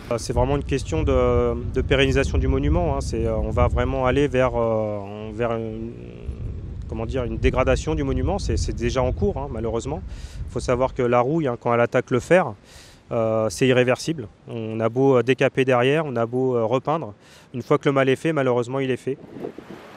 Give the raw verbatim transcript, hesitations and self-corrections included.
C'est vraiment une question de, de pérennisation du monument. Hein. C'est, on va vraiment aller vers, euh, vers une, comment dire, une dégradation du monument. C'est, c'est déjà en cours, hein, malheureusement. Il faut savoir que la rouille, hein, quand elle attaque le fer, euh, c'est irréversible. On a beau décaper derrière, on a beau repeindre. Une fois que le mal est fait, malheureusement, il est fait.